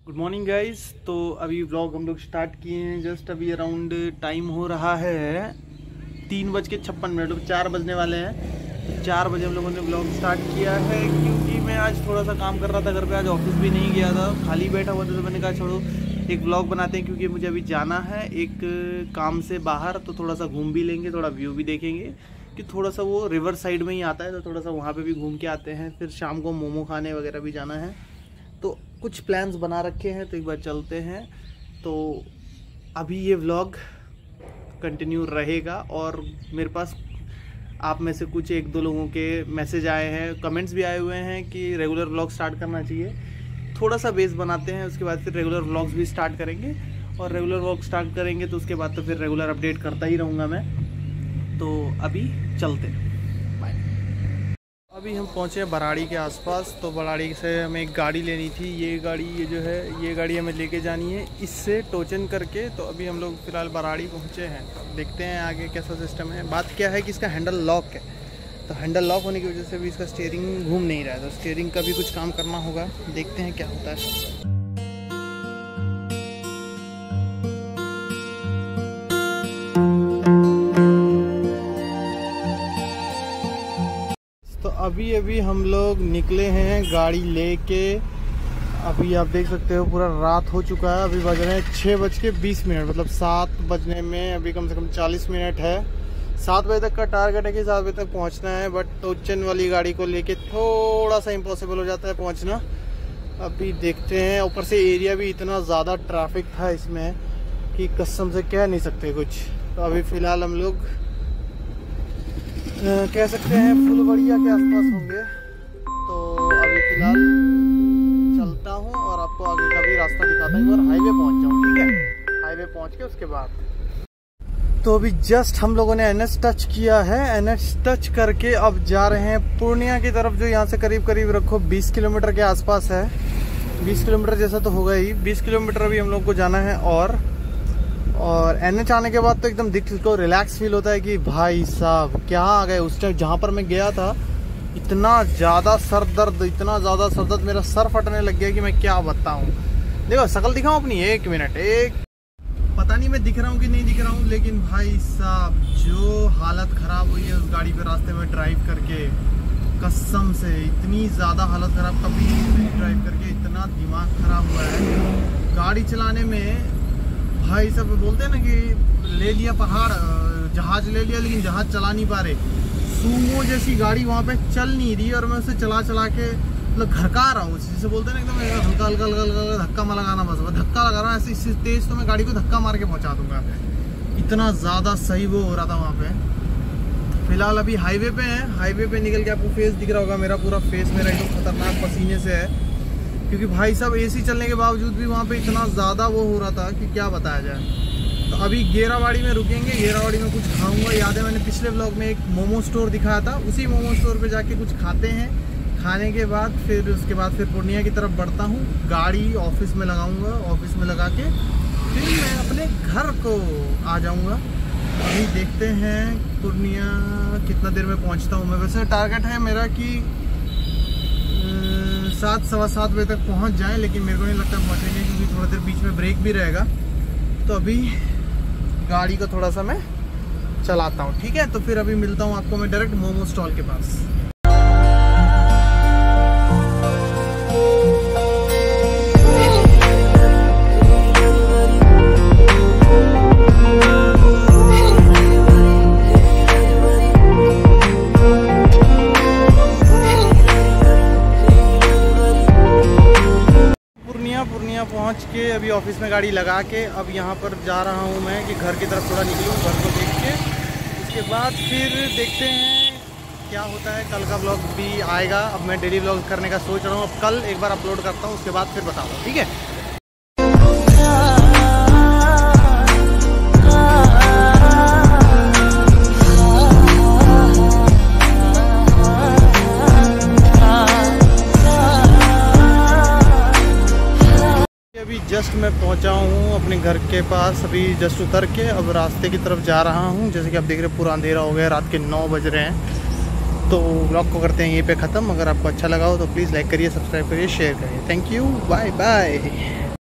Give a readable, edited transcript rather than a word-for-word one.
Good morning guys. तो अभी vlog हम लोग स्टार्ट किए हैं। जस्ट अभी अराउंड टाइम हो रहा है 3:56, 4 बजने वाले हैं। तो 4 बजे हम लोगों ने व्लॉग स्टार्ट किया है, क्योंकि मैं आज थोड़ा सा काम कर रहा था घर पे। आज ऑफिस भी नहीं गया था, खाली बैठा हुआ था, तो मैंने कहा छोड़ो एक व्लॉग बनाते हैं, क्योंकि मुझे अभी जाना है एक काम से बाहर। तो थोड़ा सा घूम भी लेंगे, थोड़ा व्यू भी देखेंगे, कि थोड़ा सा वो रिवर साइड में ही आता है, तो थोड़ा सा वहाँ पे भी घूम के आते हैं। फिर शाम को मोमो खाने वगैरह भी जाना है, तो कुछ प्लान्स बना रखे हैं, तो एक बार चलते हैं। तो अभी ये व्लॉग कंटिन्यू रहेगा, और मेरे पास आप में से कुछ 1-2 लोगों के मैसेज आए हैं, कमेंट्स भी आए हुए हैं कि रेगुलर व्लॉग स्टार्ट करना चाहिए। थोड़ा सा बेस बनाते हैं, उसके बाद फिर रेगुलर व्लॉग्स भी स्टार्ट करेंगे, और रेगुलर व्लॉग स्टार्ट करेंगे तो उसके बाद तो फिर रेगुलर अपडेट करता ही रहूँगा मैं। तो अभी चलते हैं, बाय। अभी हम पहुँचे हैं बराड़ी के आसपास। तो बराड़ी से हमें एक गाड़ी लेनी थी। ये गाड़ी हमें लेके जानी है इससे टोचन करके। तो अभी हम लोग फ़िलहाल बराड़ी पहुँचे हैं, तो देखते हैं आगे कैसा सिस्टम है। बात क्या है कि इसका हैंडल लॉक है, तो हैंडल लॉक होने की वजह से भी इसका स्टीयरिंग घूम नहीं रहा है, तो स्टीयरिंग का भी कुछ काम करना होगा। देखते हैं क्या होता है। तो अभी हम लोग निकले हैं गाड़ी लेके। अभी आप देख सकते हो पूरा रात हो चुका है। अभी बज रहे हैं 6:20, मतलब 7 बजने में अभी कम से कम 40 मिनट है। 7 बजे तक का टारगेट है कि 7 बजे तक पहुंचना है, बट टोचन वाली गाड़ी को लेके थोड़ा सा इम्पॉसिबल हो जाता है पहुंचना। अभी देखते हैं। ऊपर से एरिया भी इतना ज़्यादा ट्रैफिक था इसमें कि कसम से कह नहीं सकते कुछ। तो अभी फ़िलहाल हम लोग कह सकते हैं फुलवड़िया के आसपास होंगे। तो अभी फ़िलहाल चलता हूँ और आपको आगे का भी रास्ता दिखाता हूँ, और हाईवे पहुँच जाऊँ, ठीक है। हाईवे पहुँच के उसके बाद तो अभी जस्ट हम लोगों ने NH टच किया है। NH टच करके अब जा रहे हैं पूर्णिया की तरफ, जो यहाँ से करीब रखो 20 किलोमीटर के आसपास है। 20 किलोमीटर जैसा तो होगा ही। 20 किलोमीटर अभी हम लोग को जाना है। और NH आने के बाद तो एकदम दिल को रिलैक्स फील होता है कि भाई साहब क्या आ गए। उस टाइम जहाँ पर मैं गया था इतना ज़्यादा सर दर्द, मेरा सर फटने लग गया कि मैं क्या बताऊँ। देखो शक्ल दिखाऊँ अपनी, 1 मिनट। पता नहीं मैं दिख रहा हूँ कि नहीं दिख रहा हूँ, लेकिन भाई साहब जो हालत ख़राब हुई है उस गाड़ी पे रास्ते में ड्राइव करके, कसम से इतनी ज़्यादा हालत ख़राब कभी नहीं ड्राइव करके, इतना दिमाग ख़राब हुआ है गाड़ी चलाने में। भाई सब बोलते हैं ना कि ले लिया पहाड़, जहाज ले लिया, लेकिन जहाज चला नहीं पा रहे। सूमो जैसी गाड़ी वहाँ पे चल नहीं रही, और मैं उसे चला के मतलब घरका रहा हूँ, जिसे बोलते हैं ना एकदम हल्का धक्का में लगाना। बस धक्का लगा रहा हूँ ऐसे, इससे तेज तो मैं गाड़ी को धक्का मार के पहुँचा दूंगा। इतना ज़्यादा सही वो हो रहा था वहाँ पे। फिलहाल अभी हाईवे पे है। हाईवे पे निकल के आपको फेस दिख रहा होगा, मेरा पूरा फेस मेरा एकदम खतरनाक पसीने से है, क्योंकि भाई साहब AC चलने के बावजूद भी वहाँ पे इतना ज़्यादा वो हो रहा था कि क्या बताया जाए। तो अभी गेरावाड़ी में रुकेंगे। गेरावाड़ी में कुछ खाऊंगा। याद है मैंने पिछले व्लॉग में एक मोमो स्टोर दिखाया था, उसी मोमो स्टोर पे जाके कुछ खाते हैं। खाने के बाद उसके बाद फिर पूर्णिया की तरफ बढ़ता हूँ। गाड़ी ऑफिस में लगाऊंगा, ऑफिस में लगा के फिर मैं अपने घर को आ जाऊँगा। अभी देखते हैं पूर्णिया कितना देर में पहुँचता हूँ मैं। वैसे टारगेट है मेरा कि 7, सवा 7 बजे तक पहुंच जाएं, लेकिन मेरे को नहीं लगता पहुंचेंगे, क्योंकि थोड़ा देर बीच में ब्रेक भी रहेगा। तो अभी गाड़ी को थोड़ा सा मैं चलाता हूं, ठीक है। तो फिर अभी मिलता हूं आपको मैं डायरेक्ट मोमो स्टॉल के पास। पूर्णिया पहुंच के अभी ऑफिस में गाड़ी लगा के अब यहाँ पर जा रहा हूँ मैं, कि घर की तरफ थोड़ा निकलूँ, घर को देख के उसके बाद फिर देखते हैं क्या होता है। कल का व्लॉग भी आएगा। अब मैं डेली व्लॉग करने का सोच रहा हूँ। अब कल एक बार अपलोड करता हूँ, उसके बाद फिर बताऊँगा, ठीक है। अभी जस्ट मैं पहुंचा हूं अपने घर के पास। अभी जस्ट उतर के अब रास्ते की तरफ जा रहा हूं। जैसे कि आप देख रहे हैं पूरा अंधेरा हो गया, रात के 9 बज रहे हैं। तो व्लॉग को करते हैं यहीं पे ख़त्म। अगर आपको अच्छा लगा हो तो प्लीज़ लाइक करिए, सब्सक्राइब करिए, शेयर करिए। Thank you, bye bye.